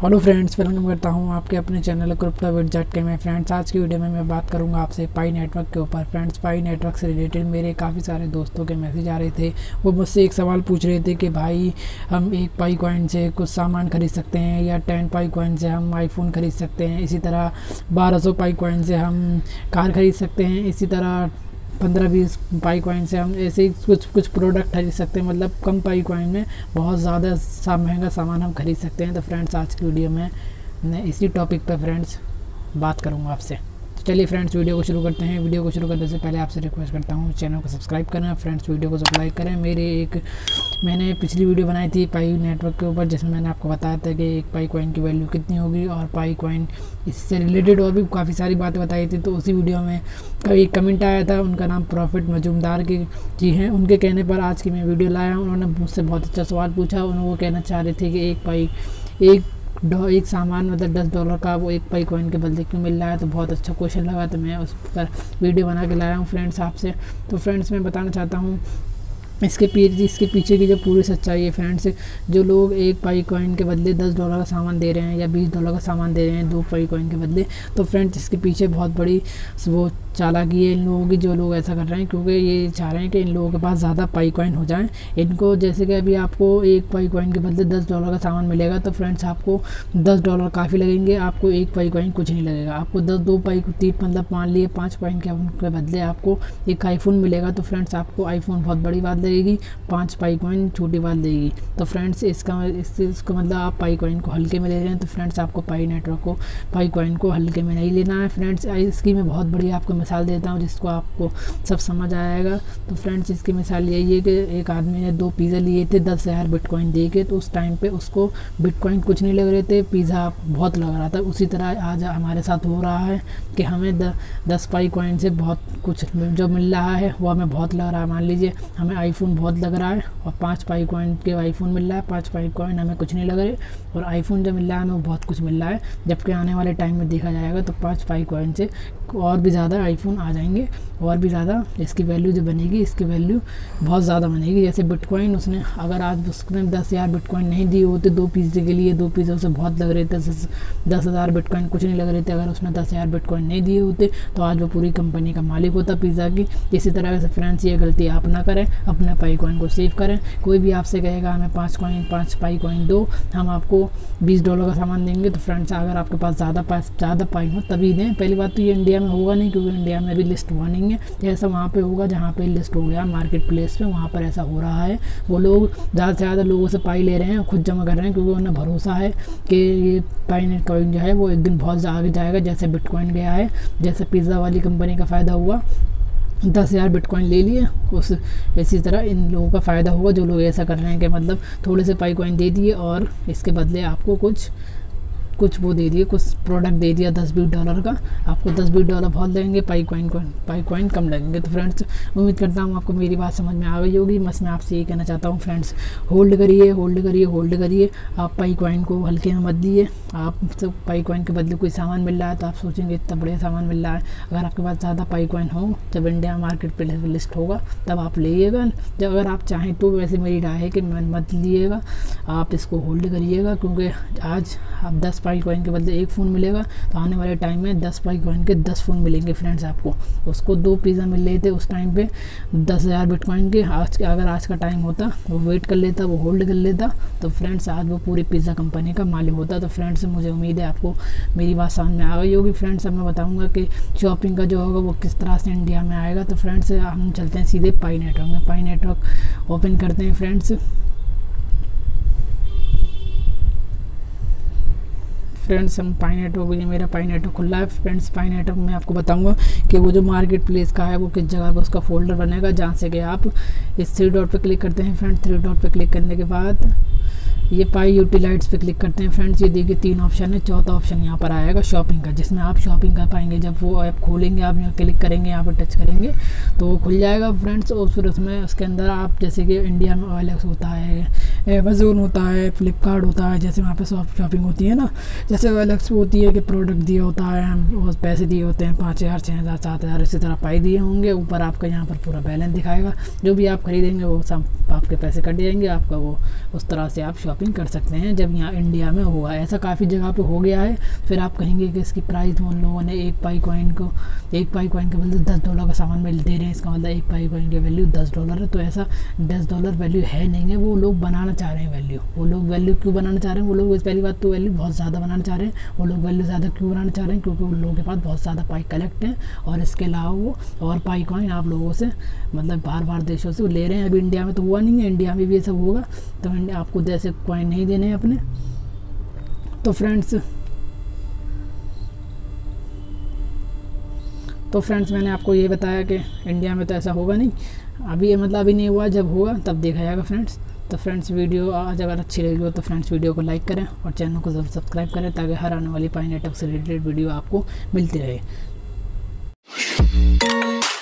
Hello friends, welcome करता हूं आपके अपने चैनल क्रिप्टो विद के में। फ्रेंड्स, आज की वीडियो में मैं बात करूंगा आपसे पाई नेटवर्क के ऊपर। फ्रेंड्स, पाई नेटवर्क से रिलेटेड मेरे काफ़ी सारे दोस्तों के मैसेज आ रहे थे। वो मुझसे एक सवाल पूछ रहे थे कि भाई हम एक पाई कॉइन से कुछ सामान खरीद सकते हैं, या 10 पाई कॉइन से हम आईफोन खरीद सकते हैं, इसी तरह 1200 पाई कॉइन से हम कार खरीद सकते हैं, इसी तरह 15-20 पाई कॉइन से हम ऐसे ही कुछ प्रोडक्ट खरीद सकते हैं। मतलब कम पाई कॉइन में बहुत ज़्यादा महंगा सामान हम खरीद सकते हैं। तो फ्रेंड्स, आज की वीडियो में मैं इसी टॉपिक पर फ्रेंड्स बात करूंगा आपसे। तो चलिए फ्रेंड्स, वीडियो को शुरू करते हैं। वीडियो को शुरू करने से पहले आपसे रिक्वेस्ट करता हूँ चैनल को सब्सक्राइब करें। फ्रेंड्स, वीडियो को लाइक करें। मैंने पिछली वीडियो बनाई थी पाई नेटवर्क के ऊपर, जिसमें मैंने आपको बताया था कि एक पाई कॉइन की वैल्यू कितनी होगी, और पाई कॉइन इससे रिलेटेड और भी काफ़ी सारी बातें बताई थी। तो उसी वीडियो में एक कमेंट आया था, उनका नाम प्रॉफिट मजूमदार की जी हैं। उनके कहने पर आज की मैं वीडियो लाया हूँ। उन्होंने मुझसे बहुत अच्छा सवाल पूछा। उन्होंने वो कहना चाह रहे थे कि एक सामान मतलब $10 का वो एक पाई कॉइन के बदले क्यों मिल रहा है। तो बहुत अच्छा क्वेश्चन लगा, तो मैं उस पर वीडियो बना के लाया हूँ फ्रेंड्स आपसे। तो फ्रेंड्स, मैं बताना चाहता हूँ इसके पीछे की जो पूरी सच्चाई है फ्रेंड्स। जो लोग एक पाई कॉइन के बदले $10 का सामान दे रहे हैं या $20 का सामान दे रहे हैं 2 पाई कॉइन के बदले, तो फ्रेंड्स इसके पीछे बहुत बड़ी वो चालाकी है इन लोगों की, जो लोग ऐसा कर रहे हैं, क्योंकि ये चाह रहे हैं कि इन लोगों के पास ज़्यादा पाई कॉइन हो जाएं। इनको जैसे कि अभी आपको एक पाई कॉइन के बदले $10 का सामान मिलेगा, तो फ्रेंड्स आपको $10 काफ़ी लगेंगे, आपको एक पाई कॉइन कुछ नहीं लगेगा। आपको 2 पाई 3 मतलब मान लिए 5 कॉइन के बदले आपको एक आईफोन मिलेगा, तो फ्रेंड्स आपको आईफोन बहुत बड़ी बात लगेगी, 5 पाई कॉइन छोटी बात लगेगी। तो फ्रेंड्स इसका मतलब आप पाई कॉइन को हल्के में ले रहे हैं। तो फ्रेंड्स, आपको पाई नेटवर्क को पाई कॉइन को हल्के में नहीं लेना है फ्रेंड्स। इसकी मैं बहुत बड़ी आपको मिसाल देता हूँ जिसको आपको सब समझ आएगा। तो फ्रेंड्स, इसकी मिसाल यही है कि एक आदमी ने 2 पिज़्ज़ा लिए थे 10,000 बिटकॉइन दे के। तो उस टाइम पे उसको बिटकॉइन कुछ नहीं लग रहे थे, पिज़्ज़ा बहुत लग रहा था। उसी तरह आज हमारे साथ हो रहा है कि हमें 10 पाई कॉइन से बहुत कुछ जो मिल रहा है वो हमें बहुत लग रहा है। मान लीजिए हमें आईफोन बहुत लग रहा है और 5 पाई कॉइन के आईफोन मिल रहा है, 5 पाई कॉइन हमें कुछ नहीं लग रहे, और आईफोन जो मिल रहा है हमें बहुत कुछ मिल रहा है। जबकि आने वाले टाइम में देखा जाएगा तो 5 पाई कॉइन से और भी ज़्यादा आईफोन आ जाएंगे, और भी ज़्यादा इसकी वैल्यू जो बनेगी, इसकी वैल्यू बहुत ज़्यादा बनेगी। जैसे बिटकॉइन, उसने अगर आज उसने 10,000 बिटकॉइन नहीं दिए होते 2 पिज़्ज़े के लिए, 2 पिज़्ज़े से बहुत लग रहे थे, 10,000 बिटकॉइन कुछ नहीं लग रहे थे, अगर उसने 10,000 बिटकॉइन नहीं दिए होते तो आज वो पूरी कंपनी का मालिक होता पिज़्ज़ा की। इसी तरह से फ्रेंड्स, ये गलती आप ना करें, अपने पाई कॉइन को सेव करें। कोई भी आपसे कहेगा हमें 5 पाई कॉइन दो, हम आपको $20 का सामान देंगे, तो फ्रेंड्स अगर आपके पास ज़्यादा पाई हो तभी दें। पहली बात तो ये इंडिया में होगा नहीं, क्योंकि इंडिया में अभी लिस्ट हुआ नहीं है। जैसा वहाँ पे होगा जहाँ पे लिस्ट हो गया मार्केट प्लेस पे, वहाँ पर ऐसा हो रहा है। वो लोग ज़्यादा से ज़्यादा लोगों से पाई ले रहे हैं, खुद जमा कर रहे हैं, क्योंकि उन्हें भरोसा है कि ये पाई नेट कॉइन जो है वो एक दिन बहुत आगे जाएगा, जैसे बिटकॉइन गया है। जैसे पिज़्ज़ा वाली कंपनी का फ़ायदा हुआ, 10,000 बिटकॉइन ले लिए, इसी तरह इन लोगों का फ़ायदा होगा जो लोग ऐसा कर रहे हैं कि मतलब थोड़े से पाई कॉइन दे दिए और इसके बदले आपको कुछ वो दे दिए, कुछ प्रोडक्ट दे दिया $10-20 का। आपको $10-20 बहुत लगेंगे, पाई कॉइन कम लगेंगे। तो फ्रेंड्स, उम्मीद करता हूँ आपको मेरी बात समझ में आ गई होगी। बस मैं आपसे ये कहना चाहता हूँ फ्रेंड्स, होल्ड करिए। आप पाई कॉइन को हल्के में मत दिए। आप सब पाई कॉइन के बदले कोई सामान मिल रहा है तो आप सोचेंगे इतना बढ़िया सामान मिल रहा है। अगर आपके पास ज़्यादा पाई कॉइन हो, जब इंडिया मार्केट पे लिस्ट होगा तब आप लीजिएगा। जब अगर आप चाहें तो, वैसे मेरी राय है कि मत लीजिएगा, आप इसको होल्ड करिएगा, क्योंकि आज आप 10 पाई कॉइन के बदले एक फ़ोन मिलेगा, तो आने वाले टाइम में 10 पाई कॉइन के 10 फ़ोन मिलेंगे फ्रेंड्स आपको। उसको 2 पिज़्ज़ा मिल रहे थे उस टाइम पे 10,000 बिटकॉइन के। अगर आज का टाइम होता वो वेट कर लेता, वो होल्ड कर लेता, तो फ्रेंड्स आज वो पूरी पिज़्ज़ा कंपनी का मालिक होता। तो फ्रेंड्स, मुझे उम्मीद है आपको मेरी बात समझ में आ गई होगी। फ्रेंड्स, अब मैं बताऊँगा कि शॉपिंग का जो होगा वो किस तरह से इंडिया में आएगा। तो फ्रेंड्स, हम चलते हैं सीधे पाई नेटवर्क में। पाई नेटवर्क ओपन करते हैं फ्रेंड्स हम पाई नेटवर्क, ये मेरा पाई नेटवर्क खुला है फ्रेंड्स। पाई नेटवर्क में आपको बताऊंगा कि वो जो मार्केट प्लेस का है वो किस जगह पर उसका फोल्डर बनेगा, जहाँ से कि आप इस 3 डॉट पे क्लिक करते हैं फ्रेंड्स। 3 डॉट पे क्लिक करने के बाद ये पाई यूटिलाइट्स पे क्लिक करते हैं फ्रेंड्स। ये देखिए 3 ऑप्शन है, चौथा ऑप्शन यहाँ पर आएगा शॉपिंग का, जिसमें आप शॉपिंग कर पाएंगे। जब वो ऐप खोलेंगे, आप यहाँ क्लिक करेंगे, यहाँ पर टच करेंगे तो वो खुल जाएगा फ्रेंड्स। और फिर उसके अंदर आप जैसे कि इंडिया में OLX होता है, अमेज़ोन होता है, फ्लिपकार्ट होता है, जैसे वहाँ पे शॉपिंग होती है ना, जैसे OLX होती है कि प्रोडक्ट दिया होता है और पैसे दिए होते हैं 5,000, 6,000, 7,000, इसी तरह पाई दिए होंगे। ऊपर आपका यहाँ पर पूरा बैलेंस दिखाएगा, जो भी आप खरीदेंगे वो सब आपके पैसे कट जाएंगे, आपका वो उस तरह से आप शॉपिंग कर सकते हैं जब यहाँ इंडिया में हुआ। ऐसा काफ़ी जगह पे हो गया है। फिर आप कहेंगे कि इसकी प्राइस उन लोगों ने एक पाई कॉइन के बदले $10 का सामान मिल दे रहे हैं, इसका मतलब एक पाई कॉइन की वैल्यू $10 है। तो ऐसा $10 वैल्यू है नहीं है, वो लोग बनाना चाह रहे हैं वैल्यू। वो लोग वैल्यू क्यों बनाना चाह रहे हैं? वो लोग पहली बात तो वैल्यू बहुत ज़्यादा बनाना चाह रहे हैं। वो लोग वैल्यू ज़्यादा क्यों बनाना चाह रहे हैं? क्योंकि उन लोगों के पास बहुत ज़्यादा पाई कलेक्ट हैं, और इसके अलावा वो और पाई कॉइन आप लोगों से मतलब बाहर देशों से ले रहे हैं। अभी इंडिया में तो हुआ नहीं है, इंडिया में भी ये सब होगा तो आपको जैसे कॉइन नहीं देने हैं अपने। तो फ्रेंड्स मैंने आपको ये बताया कि इंडिया में तो ऐसा होगा नहीं, अभी मतलब अभी नहीं हुआ, जब होगा तब देखा जाएगा फ्रेंड्स। तो फ्रेंड्स वीडियो आज अगर अच्छी लगी हो तो फ्रेंड्स वीडियो को लाइक करें और चैनल को ज़रूर सब्सक्राइब करें, ताकि हर आने वाली पाई नेटवर्क से रिलेटेड वीडियो आपको मिलती रहे।